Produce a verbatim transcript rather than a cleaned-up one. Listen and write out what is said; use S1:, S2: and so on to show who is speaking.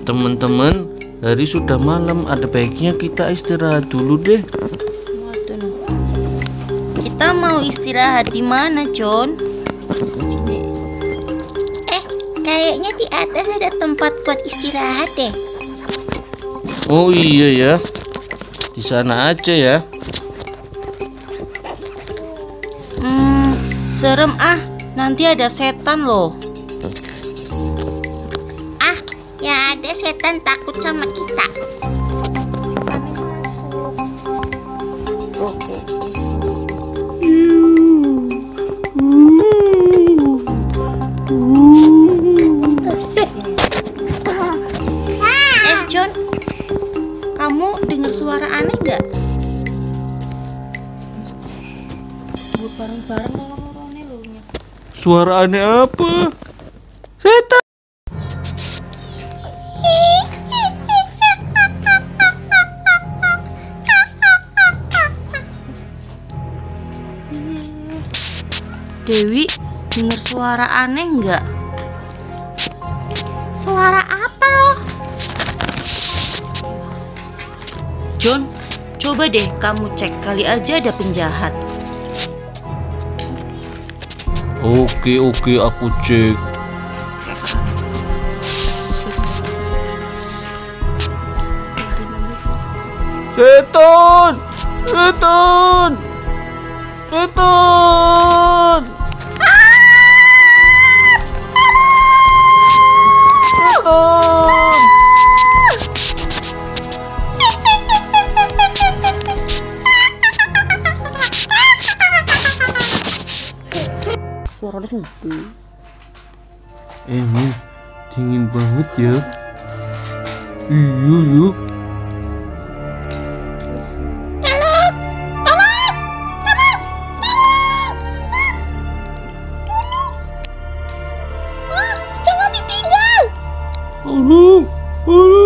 S1: Teman-teman, hari sudah malam, ada baiknya kita istirahat dulu deh.
S2: Kita mau istirahat di mana, John?
S3: Eh, kayaknya di atas ada tempat buat istirahat deh.
S1: Oh iya ya, di sana aja ya.
S2: Hmm, serem ah, nanti ada setan loh.
S3: Ah, ya ada setan takut sama kita.
S2: Oke.
S3: Eh, John, kamu dengar suara aneh nggak?
S2: Buat bareng-bareng ngomong-ngomongnya loh.
S1: Suara aneh apa? Setan.
S2: Dewi, dengar suara aneh nggak?
S3: Suara apa loh?
S2: John, coba deh kamu cek, kali aja ada penjahat.
S1: Oke oke, aku cek. Setan, setan, setan. Setan.
S2: Suaranya segitu.
S1: Eh, Min, dingin banget ya. Iya ya.
S3: Jangan ditinggal.
S1: Tolong, tolong.